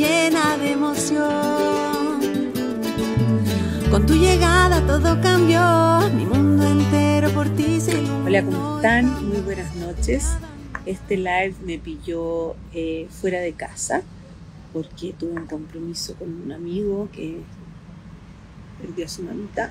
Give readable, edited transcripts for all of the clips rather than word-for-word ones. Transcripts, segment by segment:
llena de emoción. Con tu llegada todo cambió, mi mundo entero por ti se iluminó. Hola, ¿cómo están? Muy buenas noches. Este live me pilló fuera de casa porque tuve un compromiso con un amigo que perdió a su mamita,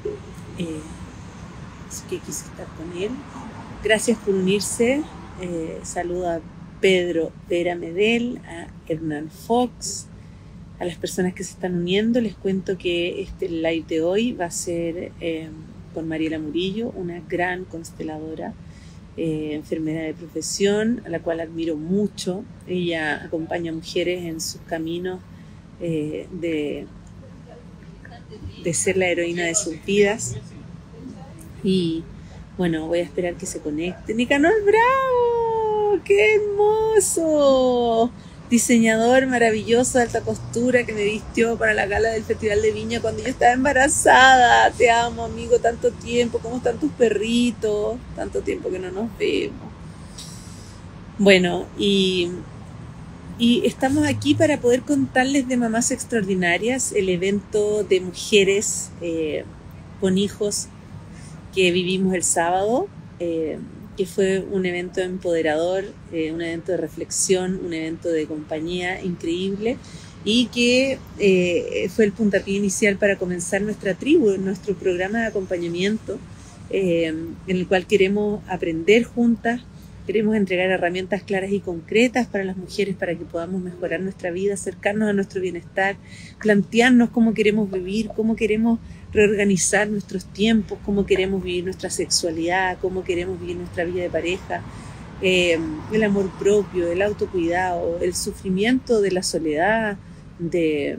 así que quise estar con él. Gracias por unirse. Saludo a Pedro Vera Medel, a Hernán Fox, a las personas que se están uniendo. Les cuento que este live de hoy va a ser con Mariela Murillo, una gran consteladora, enfermera de profesión, a la cual admiro mucho. Ella acompaña a mujeres en sus caminos de ser la heroína de sus vidas. Y bueno, voy a esperar que se conecte. Nicanor Bravo, ¡qué hermoso! Diseñador maravilloso de alta costura que me vistió para la gala del Festival de Viña cuando yo estaba embarazada. Te amo, amigo, tanto tiempo. ¿Cómo están tus perritos? Tanto tiempo que no nos vemos. Bueno, y estamos aquí para poder contarles de Mamás Extraordinarias, el evento de mujeres con hijos que vivimos el sábado, que fue un evento empoderador, un evento de reflexión, un evento de compañía increíble, y que fue el puntapié inicial para comenzar nuestra tribu, nuestro programa de acompañamiento, en el cual queremos aprender juntas, queremos entregar herramientas claras y concretas para las mujeres para que podamos mejorar nuestra vida, acercarnos a nuestro bienestar, plantearnos cómo queremos vivir, cómo queremos reorganizar nuestros tiempos, cómo queremos vivir nuestra sexualidad, cómo queremos vivir nuestra vida de pareja, el amor propio, el autocuidado, el sufrimiento de la soledad, de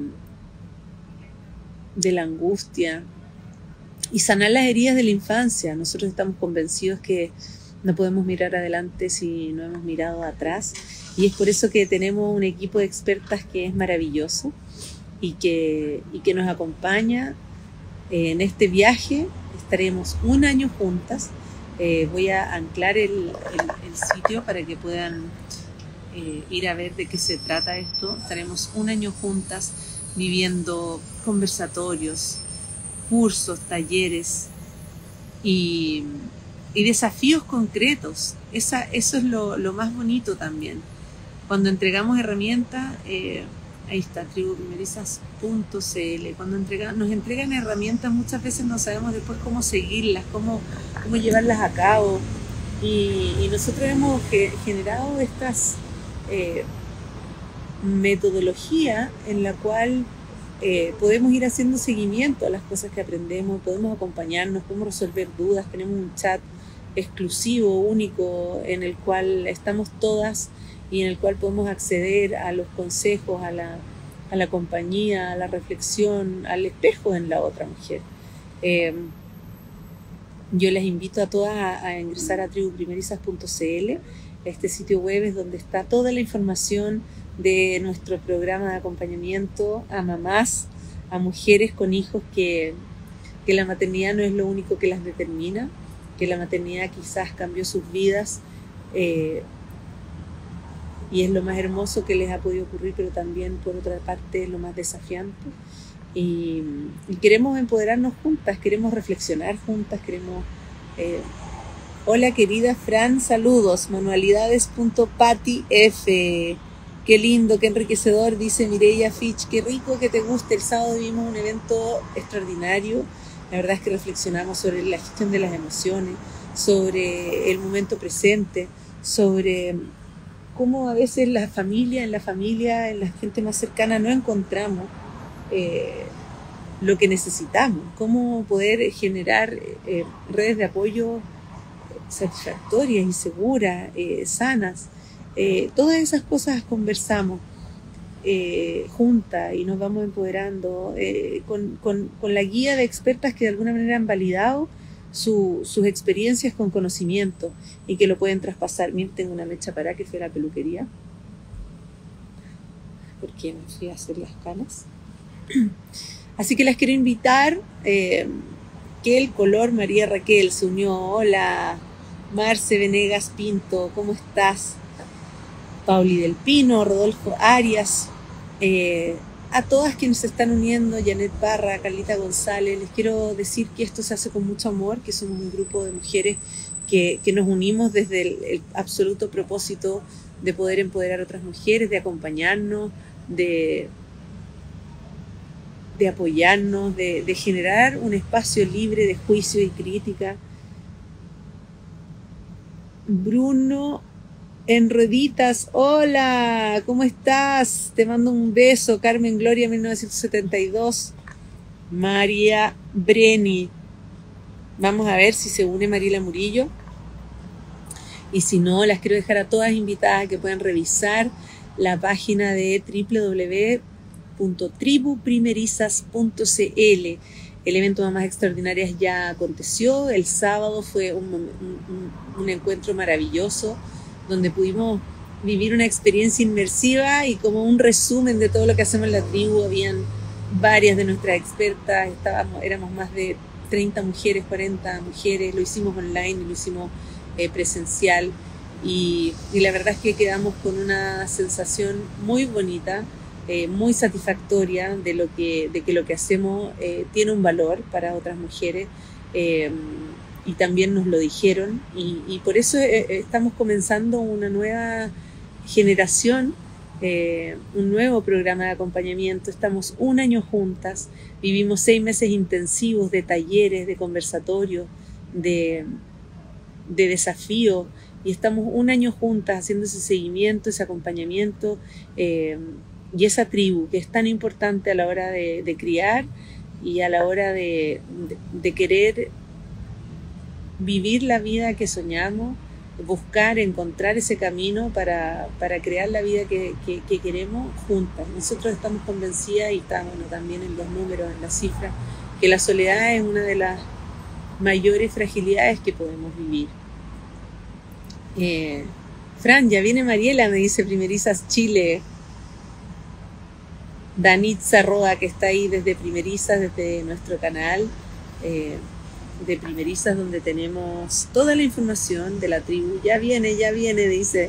la angustia, y sanar las heridas de la infancia. Nosotros estamos convencidos que no podemos mirar adelante si no hemos mirado atrás, y es por eso que tenemos un equipo de expertas que es maravilloso y que nos acompaña en este viaje. Estaremos un año juntas. Voy a anclar el sitio para que puedan ir a ver de qué se trata esto. Estaremos un año juntas viviendo conversatorios, cursos, talleres y desafíos concretos. Eso es lo más bonito también. Cuando entregamos herramientas, ahí está, tribuprimerizas.cl. Cuando nos entregan herramientas, muchas veces no sabemos después cómo seguirlas, cómo llevarlas a cabo. Y nosotros hemos generado estas metodología en la cual podemos ir haciendo seguimiento a las cosas que aprendemos, podemos acompañarnos, podemos resolver dudas. Tenemos un chat exclusivo, único, en el cual estamos todas y en el cual podemos acceder a los consejos, a la compañía, a la reflexión, al espejo en la otra mujer. Yo les invito a todas a ingresar a tribuprimerizas.cl. Este sitio web es donde está toda la información de nuestro programa de acompañamiento a mamás, a mujeres con hijos que la maternidad no es lo único que las determina, que la maternidad quizás cambió sus vidas, y es lo más hermoso que les ha podido ocurrir, pero también por otra parte es lo más desafiante. Y queremos empoderarnos juntas, queremos reflexionar juntas, queremos... Hola querida Fran, saludos, manualidades.patyf. Qué lindo, qué enriquecedor, dice Mireia Fitch. Qué rico que te guste. El sábado vimos un evento extraordinario. La verdad es que reflexionamos sobre la gestión de las emociones, sobre el momento presente, sobre cómo a veces en la familia, en la gente más cercana no encontramos lo que necesitamos, cómo poder generar redes de apoyo satisfactorias y seguras, sanas. Todas esas cosas conversamos juntas y nos vamos empoderando con la guía de expertas que de alguna manera han validado sus experiencias con conocimiento y que lo pueden traspasar. Miren, tengo una mecha para que fue la peluquería porque me fui a hacer las canas. Así que las quiero invitar. Que el color María Raquel se unió. Hola Marce Venegas Pinto, ¿cómo estás? Pauli del Pino, Rodolfo Arias, Eh, a todas quienes se están uniendo, Janet Parra, Carlita González, les quiero decir que esto se hace con mucho amor, que somos un grupo de mujeres que nos unimos desde el absoluto propósito de poder empoderar a otras mujeres, de acompañarnos, de, de apoyarnos, de generar un espacio libre de juicio y crítica. Bruno en rueditas, hola, ¿cómo estás? Te mando un beso, Carmen Gloria 1972, María Breni. Vamos a ver si se une Mariela Murillo. Y si no, las quiero dejar a todas invitadas a que puedan revisar la página de www.tribuprimerizas.cl. El evento Mamás Extraordinarias ya aconteció. El sábado fue un encuentro maravilloso donde pudimos vivir una experiencia inmersiva y como un resumen de todo lo que hacemos en la tribu. Habían varias de nuestras expertas, éramos más de 30 mujeres, 40 mujeres, lo hicimos online y lo hicimos presencial y la verdad es que quedamos con una sensación muy bonita, muy satisfactoria de que lo que hacemos tiene un valor para otras mujeres y también nos lo dijeron y por eso estamos comenzando una nueva generación, un nuevo programa de acompañamiento. Estamos un año juntas, vivimos 6 meses intensivos de talleres, de conversatorios, de desafío y estamos un año juntas haciendo ese seguimiento, ese acompañamiento y esa tribu que es tan importante a la hora de criar y a la hora de querer vivir la vida que soñamos, buscar, encontrar ese camino para crear la vida que queremos juntas. Nosotros estamos convencidas y está bueno, también en los números, en las cifras, que la soledad es una de las mayores fragilidades que podemos vivir. Fran, ya viene Mariela, me dice Primerizas Chile. Danitza Roa, que está ahí desde Primerizas, desde nuestro canal de Primerizas, donde tenemos toda la información de la tribu. Ya viene, dice.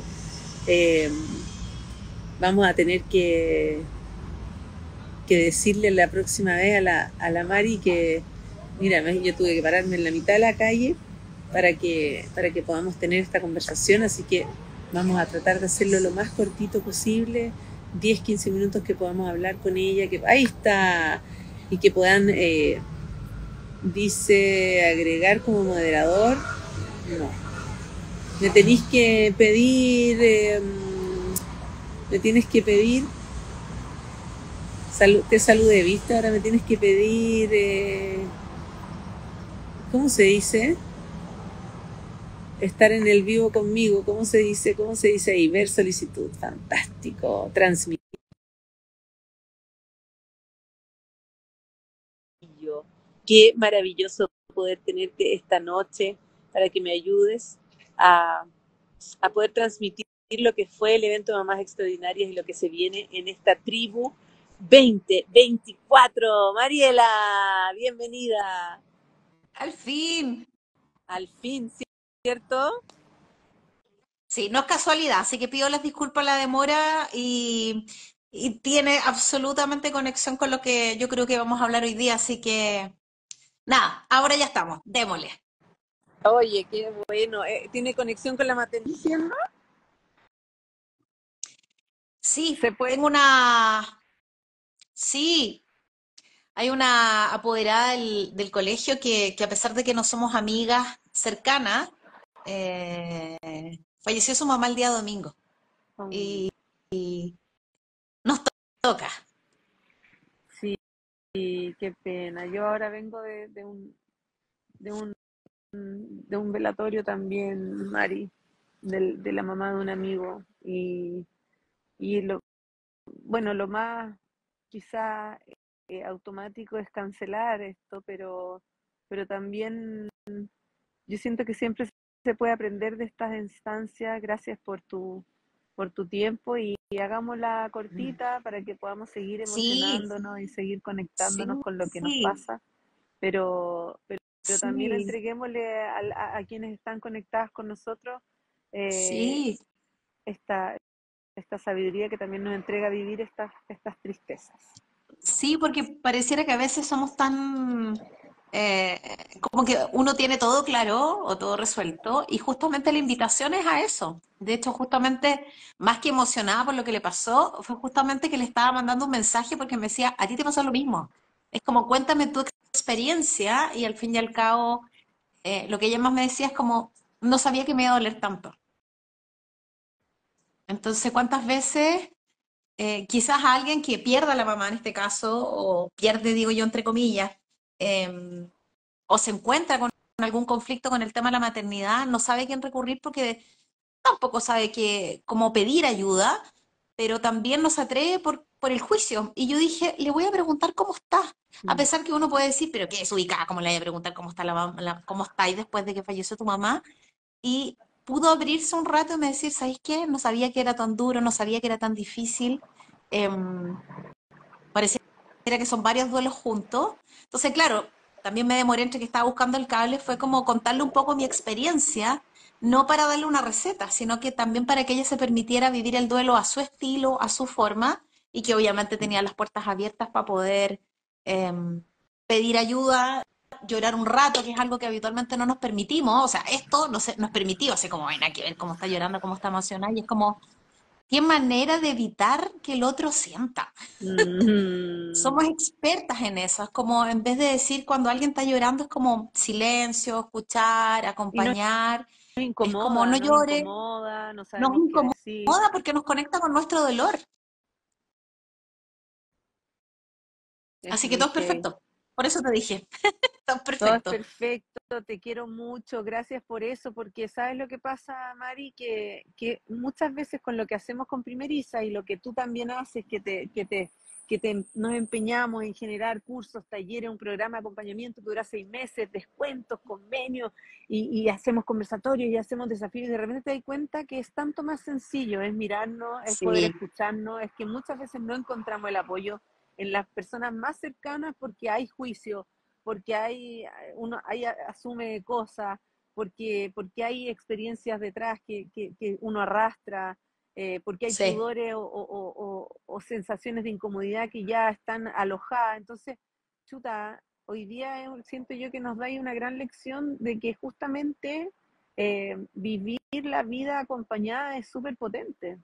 Vamos a tener que decirle la próxima vez a la Mari que, mira, yo tuve que pararme en la mitad de la calle para que podamos tener esta conversación, así que vamos a tratar de hacerlo lo más cortito posible, 10, 15 minutos que podamos hablar con ella, que ahí está, y que puedan, dice, agregar como moderador. No, me tenéis que pedir, te saludé, ¿viste? Ahora me tienes que pedir, ¿cómo se dice? Estar en el vivo conmigo, ¿cómo se dice ahí? Ver solicitud, fantástico, transmitir. Qué maravilloso poder tenerte esta noche para que me ayudes a, a poder transmitir lo que fue el evento de Mamás Extraordinarias y lo que se viene en esta tribu 2024. Mariela, bienvenida. Al fin. Al fin, ¿cierto? Sí, no es casualidad, así que pido las disculpas la demora y tiene absolutamente conexión con lo que yo creo que vamos a hablar hoy día, así que nada, ahora ya estamos, démosle. Oye, qué bueno. ¿Tiene conexión con la maternidad? Sí, ¿Se puede? tengo una... Sí, hay una apoderada del colegio que a pesar de que no somos amigas cercanas, eh, falleció su mamá el día domingo y nos toca. Sí, qué pena. Yo ahora vengo de un, de un velatorio también, Mari, de la mamá de un amigo. Y bueno, lo más quizá automático es cancelar esto, pero también yo siento que siempre se puede aprender de estas instancias. Gracias por tu tiempo y hagámosla cortita para que podamos seguir Sí, emocionándonos y seguir conectándonos sí, con lo que nos sí, pasa, pero también sí, entreguémosle a quienes están conectadas con nosotros eh, sí. esta, esta sabiduría que también nos entrega a vivir estas tristezas. Sí, porque pareciera que a veces somos tan, eh, como que uno tiene todo claro o todo resuelto, y justamente la invitación es a eso. De hecho, justamente, más que emocionada por lo que le pasó, fue justamente que le estaba mandando un mensaje porque me decía, a ti te pasó lo mismo. Es como, cuéntame tu experiencia, y al fin y al cabo, lo que ella más me decía es como, no sabía que me iba a doler tanto. Entonces, ¿cuántas veces quizás a alguien que pierda a la mamá en este caso, o pierde, digo yo, entre comillas, eh, o se encuentra con algún conflicto con el tema de la maternidad, no sabe a quién recurrir porque tampoco sabe cómo pedir ayuda, pero también no se atreve por el juicio? Y yo dije, le voy a preguntar cómo está, a Mm. pesar que uno puede decir, pero qué desubicada, ¿cómo le voy a preguntar cómo está cómo estáis después de que falleció tu mamá? Y pudo abrirse un rato y me decir, ¿sabéis qué? No sabía que era tan duro, no sabía que era tan difícil. Em, Pareciera que son varios duelos juntos. Entonces, claro, también me demoré entre que estaba buscando el cable, fue como contarle un poco mi experiencia, no para darle una receta, sino que también para que ella se permitiera vivir el duelo a su estilo, a su forma, y que obviamente tenía las puertas abiertas para poder em, pedir ayuda, llorar un rato, que es algo que habitualmente no nos permitimos. O sea, esto no se, nos permitió, así como, ven, hay que ver cómo está llorando, cómo está emocionada, y es como, qué manera de evitar que el otro sienta. Mm. Somos expertas en eso. Es como, en vez de decir cuando alguien está llorando, es como silencio, escuchar, Y acompañar. Es como, no nos llore, incomoda, no nos sabemos qué incomoda decir. porque nos conecta con nuestro dolor. Es Así que muy todo es heavy. perfecto. Por eso te dije, todo es Todo es perfecto. perfecto, te quiero mucho, gracias por eso, porque sabes lo que pasa, Mari, que muchas veces con lo que hacemos con Primeriza y lo que tú también haces, nos empeñamos en generar cursos, talleres, un programa de acompañamiento que dura 6 meses, descuentos, convenios, y hacemos conversatorios y hacemos desafíos, y de repente te das cuenta que es tanto más sencillo, es mirarnos, es poder Sí, escucharnos, es que muchas veces no encontramos el apoyo en las personas más cercanas porque hay juicio, porque uno asume cosas, porque hay experiencias detrás que uno arrastra, porque hay sí. pudores o sensaciones de incomodidad que ya están alojadas. Entonces, chuta, hoy día siento yo que nos da ahí una gran lección de que justamente vivir la vida acompañada es súper potente.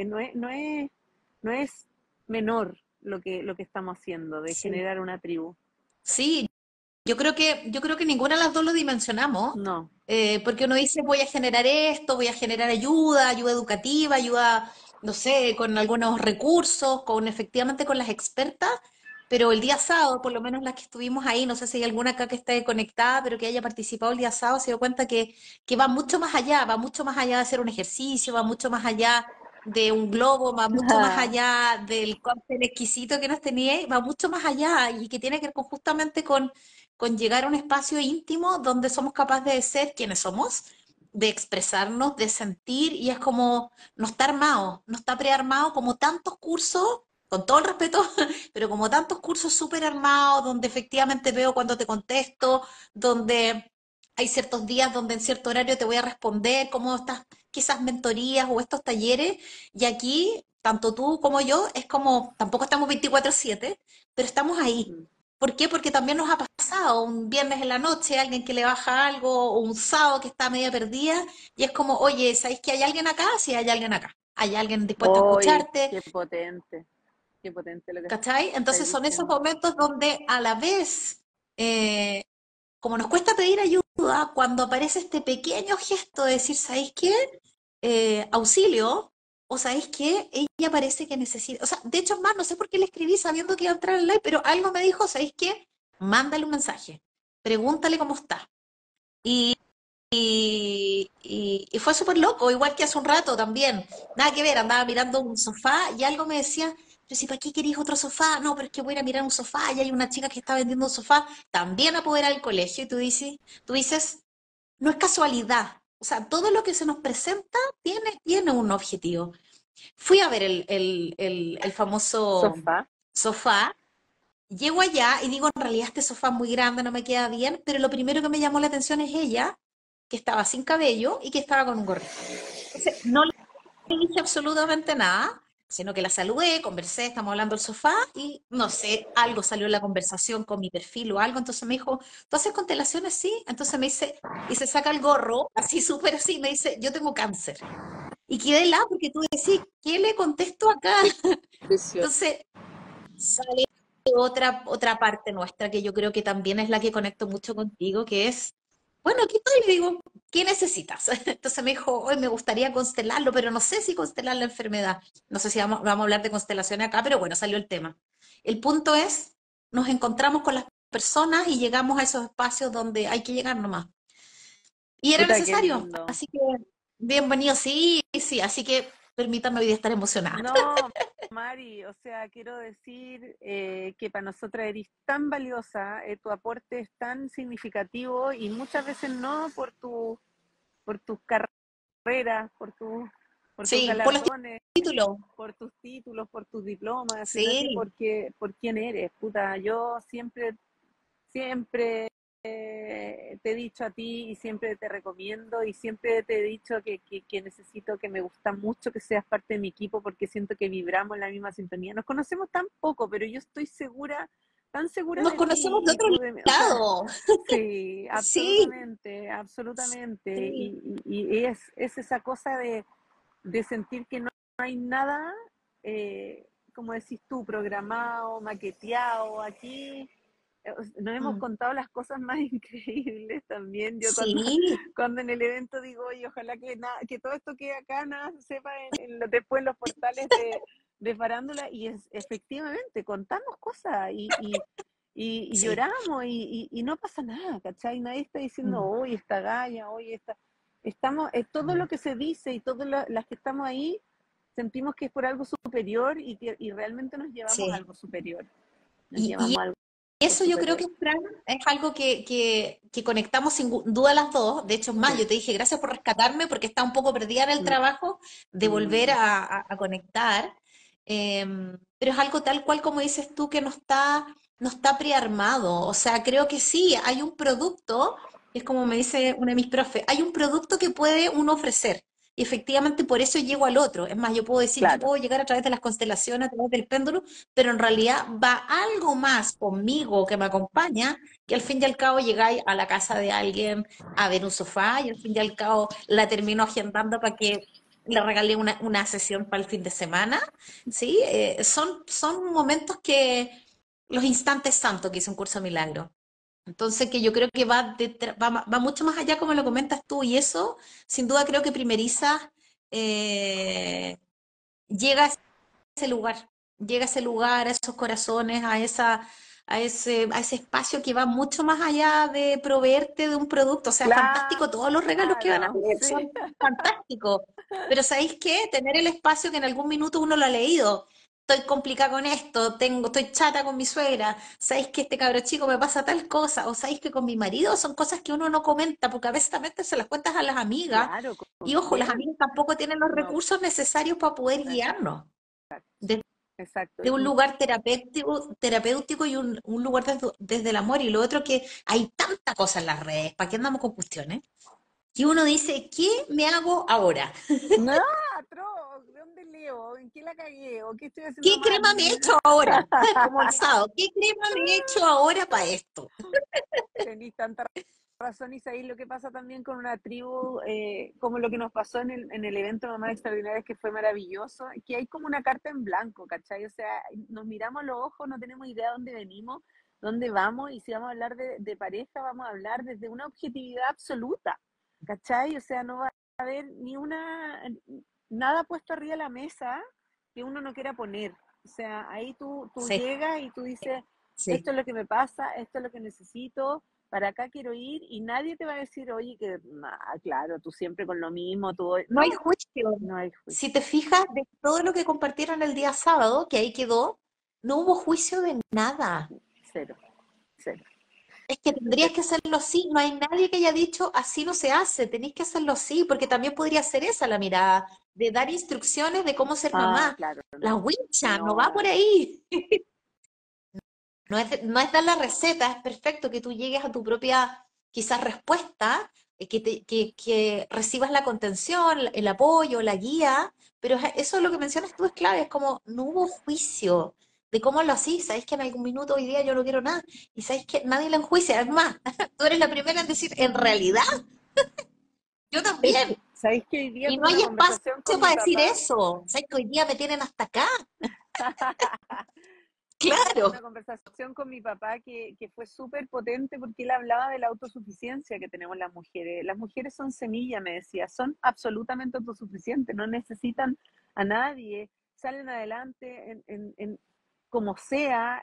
No es menor lo que estamos haciendo, de Sí. generar una tribu. Sí, yo creo que ninguna de las dos lo dimensionamos, No. porque uno dice voy a generar esto, voy a generar ayuda, ayuda educativa, ayuda, no sé, con algunos recursos, con efectivamente con las expertas, pero el día sábado, por lo menos las que estuvimos ahí, no sé si hay alguna acá que esté conectada, pero que haya participado el día sábado, se dio cuenta que va mucho más allá, va mucho más allá de hacer un ejercicio, va mucho más allá de un globo, va mucho más allá del cóctel exquisito que nos tenía, va mucho más allá, y que tiene que ver justamente con llegar a un espacio íntimo donde somos capaces de ser quienes somos, de expresarnos, de sentir, y es como no está armado, no está prearmado como tantos cursos, con todo el respeto, pero como tantos cursos súper armados, donde efectivamente veo cuando te contesto, donde hay ciertos días donde en cierto horario te voy a responder, como estas quizás mentorías o estos talleres, y aquí, tanto tú como yo, es como, tampoco estamos 24/7, pero estamos ahí. ¿Por qué? Porque también nos ha pasado un viernes en la noche, alguien que le baja algo, o un sábado que está media perdida, y es como, oye, ¿sabéis que hay alguien acá? Sí, hay alguien acá. Hay alguien dispuesto a Oye, escucharte, qué potente lo que ¿cachai? estáis Entonces son esos diciendo. momentos donde a la vez, como nos cuesta pedir ayuda, cuando aparece este pequeño gesto de decir, ¿sabéis qué? Auxilio, o ¿sabéis qué? Ella parece que necesita, o sea, de hecho es más, no sé por qué le escribí sabiendo que iba a entrar al live, pero algo me dijo, ¿sabéis qué? Mándale un mensaje, pregúntale cómo está. Y fue súper loco, igual que hace un rato también. Nada que ver, andaba mirando un sofá y algo me decía, pero si para qué queréis otro sofá, no, pero es que voy a ir a mirar un sofá y hay una chica que está vendiendo un sofá, también a poder al colegio, y tú dices, no es casualidad. O sea, todo lo que se nos presenta tiene un objetivo. Fui a ver el famoso Sofá. sofá. Llego allá y digo, en realidad este sofá es muy grande, no me queda bien, pero lo primero que me llamó la atención es ella, que estaba sin cabello y que estaba con un gorrito. Entonces, no dije absolutamente nada, sino que la saludé, conversé, estamos hablando del sofá y no sé, algo salió en la conversación con mi perfil o algo, entonces me dijo, ¿tú haces constelaciones? Sí, entonces me dice, y se saca el gorro, así súper así, me dice, yo tengo cáncer. Y quedé helada porque tú decís, ¿qué le contesto acá? Precioso. Entonces sale otra parte nuestra que yo creo que también es la que conecto mucho contigo, que es, bueno, aquí estoy, le digo, ¿qué necesitas? Entonces me dijo, hoy me gustaría constelarlo, pero no sé si constelar la enfermedad. No sé si vamos a hablar de constelaciones acá, pero bueno, salió el tema. El punto es, nos encontramos con las personas y llegamos a esos espacios donde hay que llegar nomás. Y era Puta, qué necesario, lindo. así que bienvenido, sí, sí, así que permítame hoy día estar emocionada. No, Mari, o sea, quiero decir que para nosotras eres tan valiosa, tu aporte es tan significativo y muchas veces no por tus carreras, por tus Sí, por los galardones, títulos, por tus títulos, por tus diplomas, sino que sí. por quién eres. Puta, yo siempre te he dicho a ti y siempre te recomiendo y siempre te he dicho que necesito, que me gusta mucho que seas parte de mi equipo porque siento que vibramos en la misma sintonía. Nos conocemos tan poco, pero yo estoy segura, tan segura Nos de conocemos ti de y otro tú de mí. O sea, lado. sí, Sí, absolutamente, absolutamente. sí. Y es esa cosa de sentir que no hay nada, como decís tú, programado, maqueteado. Aquí nos hemos Mm, contado las cosas más increíbles también. Yo sí, cuando en el evento digo, oye, ojalá que todo esto quede acá, nada se sepa después en los portales de farándula, y efectivamente contamos cosas y sí. lloramos y no pasa nada, ¿cachai? Nadie está diciendo, Mm, hoy esta galla, hoy esta... Estamos, todo lo mm. que se dice y todas las que estamos ahí, sentimos que es por algo superior y realmente nos llevamos a Sí. algo superior. Nos Y llevamos a algo eso yo creo superior. que, Fran, es algo que conectamos sin duda las dos. De hecho, es más, Sí. yo te dije gracias por rescatarme porque estaba un poco perdida en el Mm, trabajo de volver mm. a conectar. Pero es algo tal cual como dices tú que no está prearmado. O sea, creo que sí, hay un producto, es como me dice una de mis profes, hay un producto que puede uno ofrecer. Y efectivamente por eso llego al otro. Es más, yo puedo decir, yo Claro, puedo llegar a través de las constelaciones, a través del péndulo, pero en realidad va algo más conmigo que me acompaña, que al fin y al cabo llegáis a la casa de alguien a ver un sofá y al fin y al cabo la termino agendando para que le regale una sesión para el fin de semana, ¿sí? Son momentos que, los instantes santos que hice un curso de milagro. Entonces, que yo creo que va mucho más allá como lo comentas tú, y eso, sin duda, creo que Primeriza eh, llega a ese lugar, llega a ese lugar, a esos corazones, a ese espacio que va mucho más allá de proveerte de un producto. O sea, fantástico, todos los regalos que van a claro, tener sí. son fantásticos. Pero ¿sabéis qué? Tener el espacio que en algún minuto uno lo ha leído. Estoy complicada con esto, estoy chata con mi suegra, sabéis que este cabro chico me pasa tal cosa, o sabéis que con mi marido son cosas que uno no comenta, porque a veces también se las cuentas a las amigas, Claro, ¿con y ojo, las quién? amigas tampoco tienen los No, recursos necesarios para poder exacto, guiarnos desde exacto. un lugar terapéutico y un lugar desde el amor. Y lo otro, que hay tanta cosa en las redes, ¿para qué andamos con cuestiones? Que uno dice, ¿qué me hago ahora? No, atroz, ¿de dónde leo? ¿En qué la cagué? ¿O qué estoy haciendo ¿Qué mal? crema me he hecho ahora? Como el sábado, ¿qué crema me he hecho ahora para esto? Tenéis tanta razón, Isaí. Lo que pasa también con una tribu, como lo que nos pasó en el evento Mamás Extraordinarias, que fue maravilloso, que hay como una carta en blanco, ¿cachai? O sea, nos miramos a los ojos, no tenemos idea de dónde venimos, dónde vamos, y si vamos a hablar de pareja, vamos a hablar desde una objetividad absoluta, ¿cachai? O sea, no va a haber nada puesto arriba de la mesa que uno no quiera poner. O sea, ahí tú Sí, llegas y tú dices, sí. esto es lo que me pasa, esto es lo que necesito, para acá quiero ir, y nadie te va a decir, oye, que, claro, tú siempre con lo mismo, tú, No hay no, juicio. no hay Si juicio. te fijas de todo lo que compartieron el día sábado, que ahí quedó, no hubo juicio de nada. Cero, cero, Es que tendrías cero. que hacerlo así, no hay nadie que haya dicho así no se hace, tenéis que hacerlo así, porque también podría ser esa la mirada, de dar instrucciones de cómo ser Ah, mamá. claro, La no, wincha no va no, por ahí. No es dar la receta, es perfecto que tú llegues a tu propia, quizás, respuesta, que recibas la contención, el apoyo, la guía, pero eso es lo que mencionas tú es clave, es como no hubo juicio de cómo lo hacís, sabéis que en algún minuto hoy día yo no quiero nada, y sabéis que nadie la enjuicia, es más, tú eres la primera en decir, en realidad, yo también, ¿Sabéis que hoy día y tuve no una hay espacio conversación con mi para decir papá? eso, sabéis que hoy día me tienen hasta acá, Una claro. conversación con mi papá que fue súper potente porque él hablaba de la autosuficiencia que tenemos las mujeres. Las mujeres son semilla, me decía, son absolutamente autosuficientes, no necesitan a nadie, salen adelante como sea,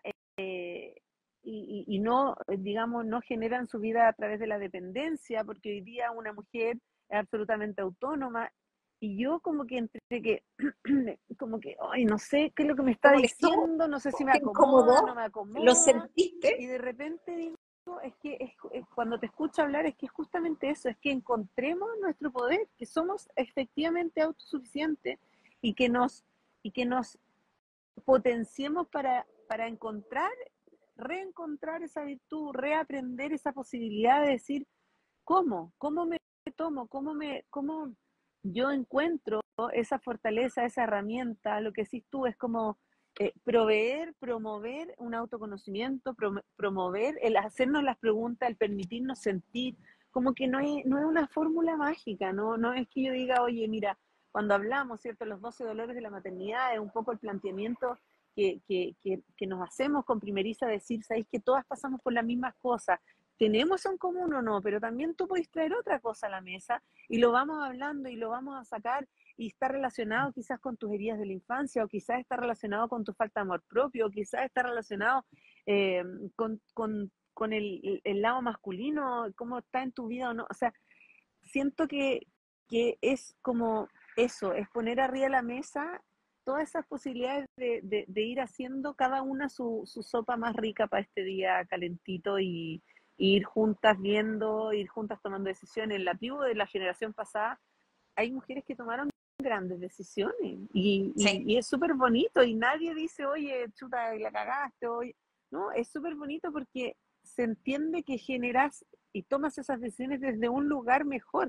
y no, digamos, no generan su vida a través de la dependencia, porque hoy día una mujer es absolutamente autónoma. Y yo como que entre que, como que, ay, no sé qué es lo que me está Como que estuvo, diciendo, no sé si me te acomoda, no incomodó, me lo acomoda. Y sentiste, de repente digo, cuando te escucho hablar, es que es justamente eso, es que encontremos nuestro poder, que somos efectivamente autosuficientes y que nos potenciemos para encontrar, reencontrar esa virtud, reaprender esa posibilidad de decir, ¿cómo me tomo? ¿Cómo yo encuentro esa fortaleza, esa herramienta? Lo que decís tú es como proveer, promover un autoconocimiento, promover el hacernos las preguntas, el permitirnos sentir, como que no es una fórmula mágica, no es que yo diga, oye, mira, cuando hablamos, ¿cierto? Los 12 dolores de la maternidad, es un poco el planteamiento que nos hacemos con Primeriza, decir, ¿sabéis que todas pasamos por las mismas cosas? Tenemos eso en común o no, pero también tú puedes traer otra cosa a la mesa y lo vamos hablando y lo vamos a sacar y está relacionado quizás con tus heridas de la infancia o quizás está relacionado con tu falta de amor propio o quizás está relacionado eh, con el lado masculino, cómo está en tu vida o no. O sea, siento que es como eso, es poner arriba de la mesa todas esas posibilidades de ir haciendo cada una su sopa más rica para este día calentito y ir juntas viendo, ir juntas tomando decisiones. En la tribu de la generación pasada hay mujeres que tomaron grandes decisiones sí. y es súper bonito y nadie dice, oye, chuta, la cagaste, oye. No, es súper bonito porque se entiende que generas y tomas esas decisiones desde un lugar mejor,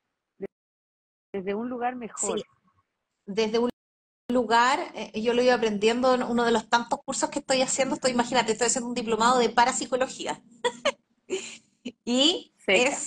desde un lugar Sí, mejor. desde un lugar, yo lo iba aprendiendo en uno de los tantos cursos que estoy haciendo, imagínate, estoy haciendo un diplomado de parapsicología y Seca.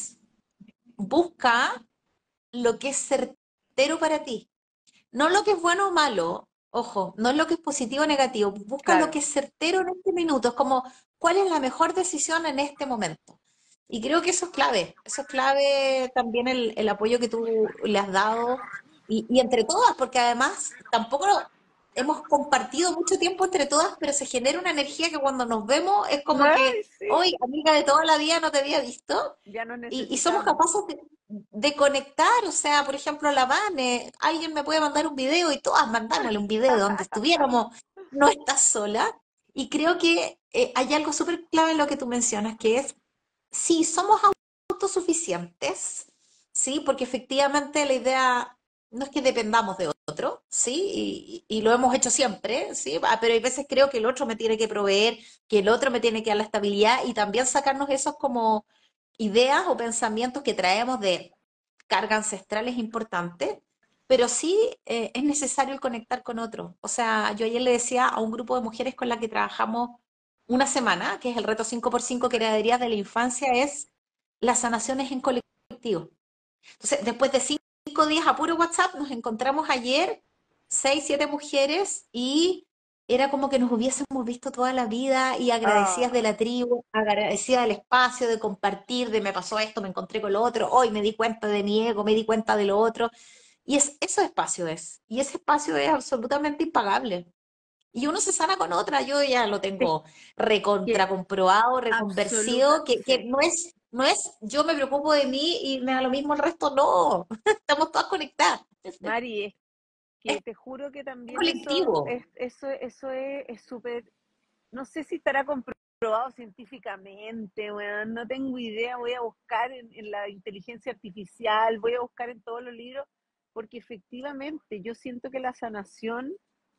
busca lo que es certero para ti, no lo que es bueno o malo, ojo, no es lo que es positivo o negativo, busca lo Claro. que es certero en este minuto, es como cuál es la mejor decisión en este momento. Y creo que eso es clave también el apoyo que tú le has dado y entre todas, porque además tampoco hemos compartido mucho tiempo entre todas, pero se genera una energía que cuando nos vemos es como Ay, que, sí. hoy, amiga de toda la vida, no te había visto, Ya nos y somos necesitamos. capaces de conectar, o sea, por ejemplo, la Vane, alguien me puede mandar un video y todas mandámosle un video donde estuviéramos, no estás sola. Y creo que hay algo súper clave en lo que tú mencionas, que es, sí, somos autosuficientes, sí, porque efectivamente la idea no es que dependamos de otro, sí, y lo hemos hecho siempre, sí, pero hay veces creo que el otro me tiene que proveer, que el otro me tiene que dar la estabilidad y también sacarnos esos como ideas o pensamientos que traemos de carga ancestral es importante, pero sí es necesario el conectar con otros. O sea, yo ayer le decía a un grupo de mujeres con la que trabajamos una semana, que es el reto 5x5 que herederías de la infancia, es las sanaciones en colectivo. Entonces, después de 5 días a puro WhatsApp, nos encontramos ayer, 6, 7 mujeres, y era como que nos hubiésemos visto toda la vida y agradecidas de Ah, la tribu, agradecidas del espacio, de compartir, de me pasó esto, me encontré con lo otro, hoy me di cuenta de mi ego, me di cuenta de lo otro. Y ese espacio es, y ese espacio es absolutamente impagable. Y uno se sana con otra, yo ya lo es tengo que recontra comprobado, reconversivo, que sí. no es yo me preocupo de mí y me da lo mismo el resto, no, estamos todas conectadas, Mari, es es que te juro que también colectivo. eso es súper, no sé si estará comprobado científicamente, weón, no tengo idea, voy a buscar en la inteligencia artificial, voy a buscar en todos los libros, porque efectivamente yo siento que la sanación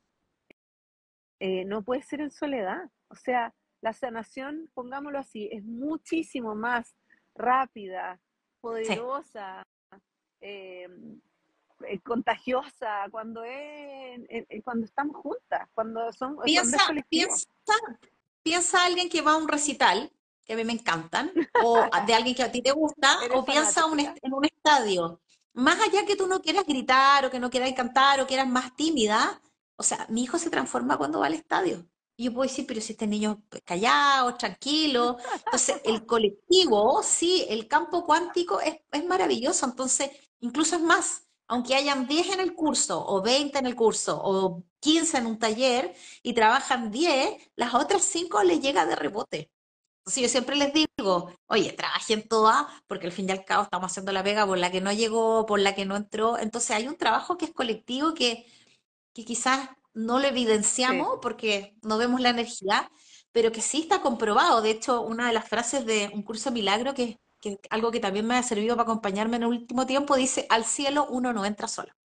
no puede ser en soledad. O sea, la sanación, pongámoslo así, es muchísimo más rápida, Sí. poderosa, eh, contagiosa, cuando estamos juntas, cuando Piensa, es colectivo. piensa, piensa alguien que va a un recital, que a mí me encantan, o de alguien que a ti te gusta, Eres o piensa fanática. en un estadio. Más allá que tú no quieras gritar, o que no quieras cantar, o que eras más tímida, o sea, mi hijo se transforma cuando va al estadio. Y yo puedo decir, pero si este niño es callado, tranquilo. Entonces, el colectivo, sí, el campo cuántico es maravilloso. Entonces, incluso es más, aunque hayan 10 en el curso, o 20 en el curso, o 15 en un taller, y trabajan 10, las otras 5 les llega de rebote. Entonces yo siempre les digo, oye, trabajen todas, porque al fin y al cabo estamos haciendo la pega por la que no llegó, por la que no entró. Entonces hay un trabajo que es colectivo que quizás no lo Sí, evidenciamos porque no vemos la energía, pero que sí está comprobado. De hecho, una de las frases de un curso de milagro, que algo que también me ha servido para acompañarme en el último tiempo, dice, al cielo uno no entra solo.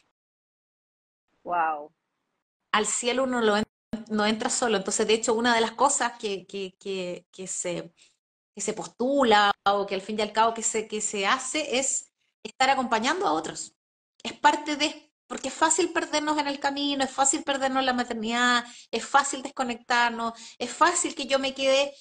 wow. Al cielo uno no entra solo. Entonces, de hecho, una de las cosas que se postula o que al fin y al cabo que se hace es estar acompañando a otros. Es parte de, porque es fácil perdernos en el camino, es fácil perdernos en la maternidad, es fácil desconectarnos, es fácil que yo me quede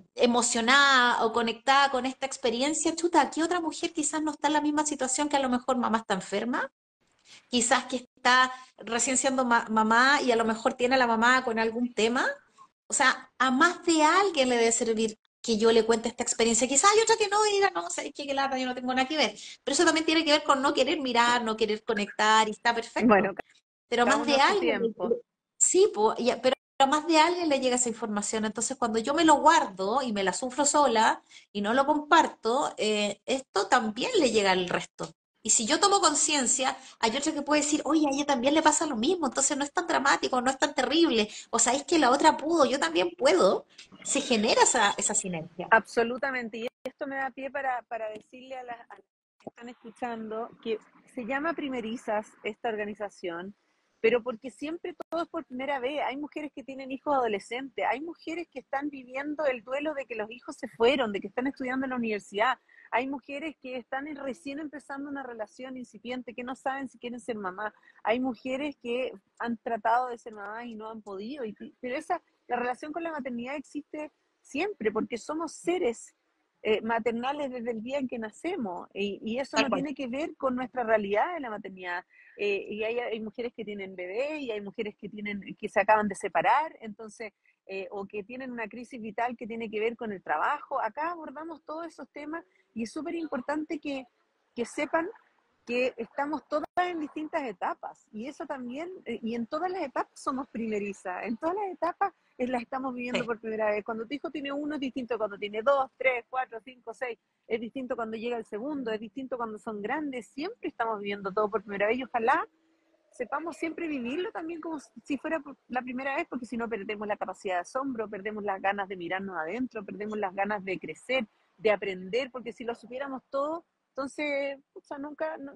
emocionada o conectada con esta experiencia. Chuta, aquí otra mujer quizás no está en la misma situación, que a lo mejor mamá está enferma, quizás que está recién siendo mamá y a lo mejor tiene a la mamá con algún tema. O sea, a más de alguien le debe servir que yo le cuente esta experiencia. Quizás hay otra que no diga, no, sabes qué lata, yo no tengo nada que ver. Pero eso también tiene que ver con no querer mirar, no querer conectar y está Bueno, perfecto. Pero a cada más uno de a su alguien, tiempo. sí, pero a más de alguien le llega esa información. Entonces, cuando yo me lo guardo y me la sufro sola y no lo comparto, esto también le llega al resto. Y si yo tomo conciencia, hay otra que puede decir, oye, a ella también le pasa lo mismo, entonces no es tan dramático, no es tan terrible. O sabéis que la otra pudo, yo también puedo. Se genera esa sinergia. Absolutamente. Y esto me da pie para decirle a las que están escuchando que se llama Primerizas esta organización, pero porque siempre todo es por primera vez. Hay mujeres que tienen hijos adolescentes, hay mujeres que están viviendo el duelo de que los hijos se fueron, de que están estudiando en la universidad, hay mujeres que están recién empezando una relación incipiente, que no saben si quieren ser mamá, hay mujeres que han tratado de ser mamás y no han podido, pero la relación con la maternidad existe siempre, porque somos seres maternales desde el día en que nacemos y eso Tal no cual. tiene que ver con nuestra realidad de la maternidad. Y hay mujeres que tienen bebé y hay mujeres que se acaban de separar, entonces, o que tienen una crisis vital que tiene que ver con el trabajo. Acá abordamos todos esos temas y es súper importante que sepan que estamos todas en distintas etapas y eso también, y en todas las etapas somos primerizas, en todas las etapas las estamos viviendo Sí, por primera vez. Cuando tu hijo tiene uno es distinto cuando tiene dos, tres, cuatro, cinco, seis, es distinto cuando llega el segundo, es distinto cuando son grandes, siempre estamos viviendo todo por primera vez y ojalá sepamos siempre vivirlo también como si fuera la primera vez, porque si no perdemos la capacidad de asombro, perdemos las ganas de mirarnos adentro, perdemos las ganas de crecer, de aprender, porque si lo supiéramos todo, entonces, o sea, nunca, no,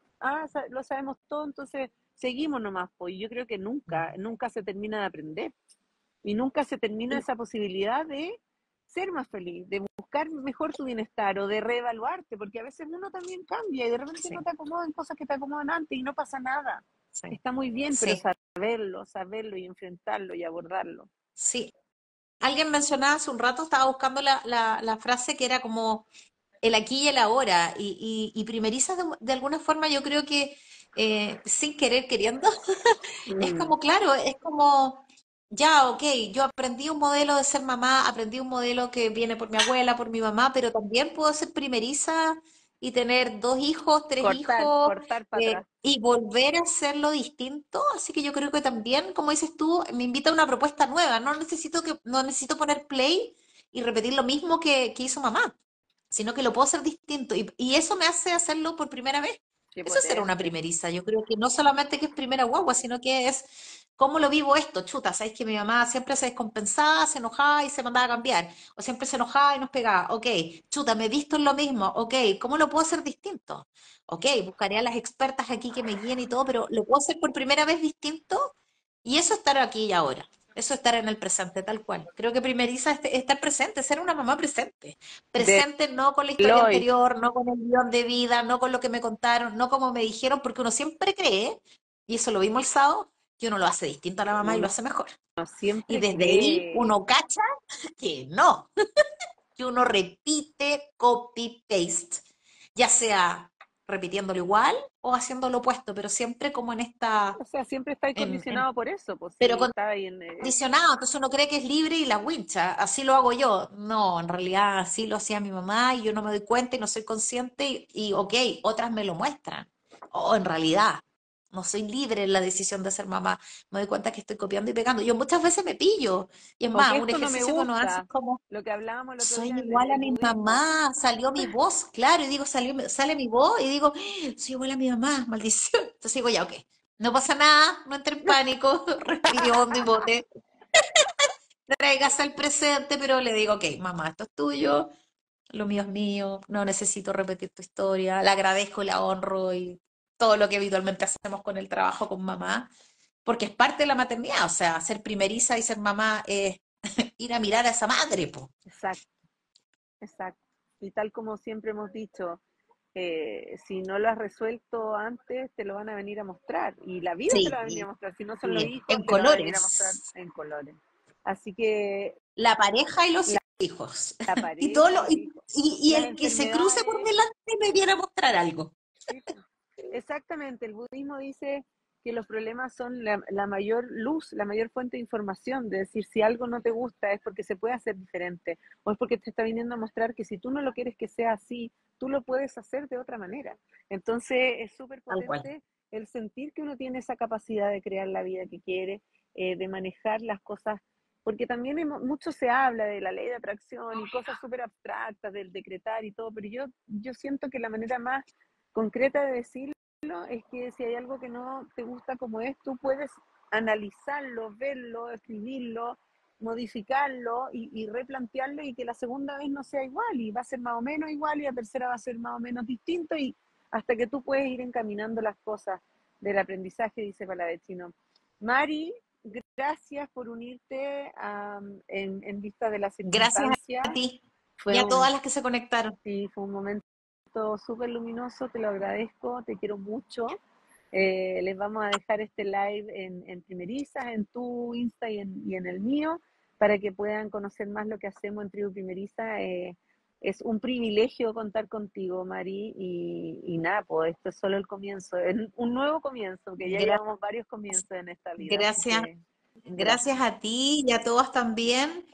lo sabemos todo, entonces seguimos nomás, pues yo creo que nunca se termina de aprender y nunca se termina sí, esa posibilidad de ser más feliz, de buscar mejor tu bienestar o de reevaluarte, porque a veces uno también cambia y de repente no sí, te acomodan cosas que te acomodan antes y no pasa nada. sí, Está muy bien, pero sí, saberlo y enfrentarlo y abordarlo. sí. Alguien mencionaba hace un rato, estaba buscando la frase que era como el aquí y el ahora, y primerizas de alguna forma yo creo que sin querer queriendo, es Mm, como, claro, es como, ya, ok, yo aprendí un modelo de ser mamá, aprendí un modelo que viene por mi abuela, por mi mamá, pero también puedo ser primeriza y tener dos hijos, tres hijos, cortar para atrás. y volver a hacerlo distinto. Así que yo creo que también, como dices tú, me invita a una propuesta nueva. No necesito poner play y repetir lo mismo que hizo mamá, sino que lo puedo hacer distinto. Y eso me hace hacerlo por primera vez. Qué Eso es ser una potente. primeriza. Yo creo que no solamente que es primera guagua, sino que es cómo lo vivo esto. Chuta, sabes que mi mamá siempre se descompensaba, se enojaba y se mandaba a cambiar. O siempre se enojaba y nos pegaba. Ok, chuta, me he visto en lo mismo. Ok, ¿cómo lo puedo hacer distinto? Ok, buscaré a las expertas aquí que me guíen y todo, pero lo puedo hacer por primera vez distinto y eso estar aquí y ahora. Eso es estar en el presente, tal cual. Creo que primeriza estar presente, ser una mamá presente. De Presente no con la historia Lloyd, anterior, no con el guión de vida, no con lo que me contaron, no como me dijeron, porque uno siempre cree, y eso lo vimos el sábado, que uno lo hace distinto a la mamá y lo uno hace mejor. Y siempre desde ahí cree. uno cacha que no, que uno repite copy-paste, ya sea repitiéndolo igual o haciendo lo opuesto, pero siempre como en esta, O sea, siempre está en, condicionado por eso, pues pero si está ahí condicionado, entonces uno cree que es libre y la wincha, así lo hago yo. No, en realidad así lo hacía mi mamá y yo no me doy cuenta y no soy consciente ok, otras me lo muestran. O en realidad, no soy libre en la decisión de ser mamá. Me doy cuenta que estoy copiando y pegando. Yo muchas veces me pillo. Y es o que más, un esto no me ejercicio que uno hace es gusta, como, lo que hablábamos el otro soy día igual a del mi budismo. mamá, salió mi voz, claro, y digo, sale mi voz y digo, soy igual a mi mamá, maldición. Entonces digo, ya, ok, no pasa nada, no entre en pánico, respire hondo y bote, tráigase al presente, pero le digo, ok, mamá, esto es tuyo, lo mío es mío, no necesito repetir tu historia, la agradezco, la honro y todo lo que habitualmente hacemos con el trabajo con mamá, porque es parte de la maternidad, o sea, ser primeriza y ser mamá es ir a mirar a esa madre, po. Exacto, exacto. Y tal como siempre hemos dicho, si no lo has resuelto antes, te lo van a venir a mostrar. Y la vida te lo va a venir a Sí, mostrar. Si no son los sí, hijos, en te lo van a venir a mostrar colores. en colores. Así que La pareja y los la, hijos. la Y todo pareja, lo, los hijos, y las el que se cruce por enfermedades. delante me viene a mostrar algo. Sí, pues. Exactamente, el budismo dice que los problemas son la mayor luz, la mayor fuente de información, de decir si algo no te gusta es porque se puede hacer diferente o es porque te está viniendo a mostrar que si tú no lo quieres que sea así, tú lo puedes hacer de otra manera. Entonces es súper Tal cual. potente el sentir que uno tiene esa capacidad de crear la vida que quiere, de manejar las cosas, porque también mucho se habla de la ley de atracción y cosas súper abstractas, del decretar y todo, pero yo siento que la manera más concreta de decirlo es que si hay algo que no te gusta como es, tú puedes analizarlo, verlo, escribirlo, modificarlo y replantearlo y que la segunda vez no sea igual y va a ser más o menos igual y la tercera va a ser más o menos distinto y hasta que tú puedes ir encaminando las cosas del aprendizaje, dice Palavecino. Mari, gracias por unirte en vista de la Gracias circunstancia. a ti y Fue a un, todas las que se conectaron. sí, fue un momento súper luminoso, te lo agradezco, te quiero mucho. Les vamos a dejar este live en Primerizas, en tu Insta y en el mío, para que puedan conocer más lo que hacemos en Tribu Primeriza. Es un privilegio contar contigo, Mari, y nada, pues esto es solo el comienzo, es un nuevo comienzo, que ya Gra- llevamos varios comienzos en esta vida, así Gracias, que gracias gracias. a ti y a todas también.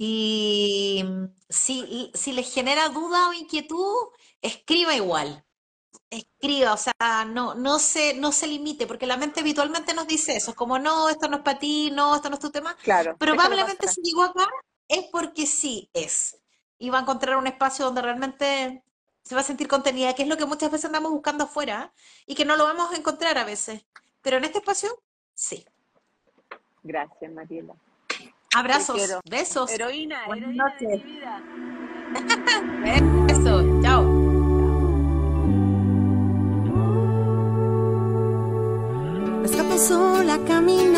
Y si les genera duda o inquietud, escriba igual. Escriba, o sea, no se limite, porque la mente habitualmente nos dice eso, es como, no, esto no es para ti, no, esto no es tu tema. Claro, déjalo Probablemente pasar. si llegó acá es porque sí es. Y va a encontrar un espacio donde realmente se va a sentir contenida, que es lo que muchas veces andamos buscando afuera y que no lo vamos a encontrar a veces. Pero en este espacio, sí. Gracias, Mariela. Te Abrazos, quiero. besos. Heroína, Buenas heroína de mi noches. vida. Heroína de mi vida. Besos. Chao. Chao. Me escapo sola caminando